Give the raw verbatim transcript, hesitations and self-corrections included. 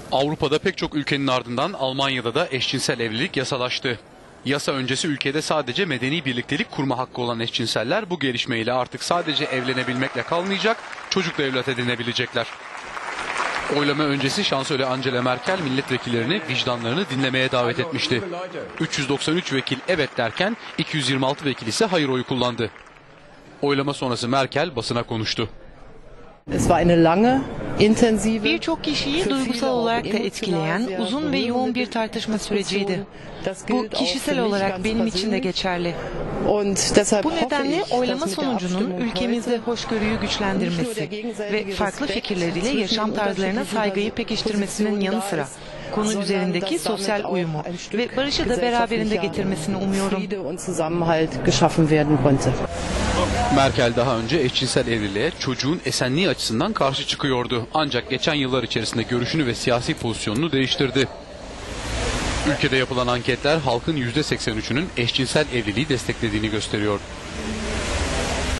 Avrupa'da pek çok ülkenin ardından Almanya'da da eşcinsel evlilik yasalaştı. Yasa öncesi ülkede sadece medeni birliktelik kurma hakkı olan eşcinseller bu gelişmeyle artık sadece evlenebilmekle kalmayacak, çocuk da evlat edinebilecekler. Oylama öncesi Şansölye Angela Merkel milletvekillerini vicdanlarını dinlemeye davet etmişti. üç yüz doksan üç vekil evet derken iki yüz yirmi altı vekil ise hayır oyu kullandı. Oylama sonrası Merkel basına konuştu. Birçok kişiyi duygusal olarak da etkileyen uzun ve yoğun bir tartışma süreciydi. Bu kişisel olarak benim için de geçerli. Bu nedenle oylama sonucunun ülkemizde hoşgörüyü güçlendirmesi ve farklı fikirleriyle yaşam tarzlarına saygıyı pekiştirmesinin yanı sıra konu üzerindeki sosyal uyumu ve barışı da beraberinde getirmesini umuyorum. Merkel daha önce eşcinsel evliliğe çocuğun esenliği açısından karşı çıkıyordu. Ancak geçen yıllar içerisinde görüşünü ve siyasi pozisyonunu değiştirdi. Ülkede yapılan anketler halkın yüzde seksen üçünün eşcinsel evliliği desteklediğini gösteriyor.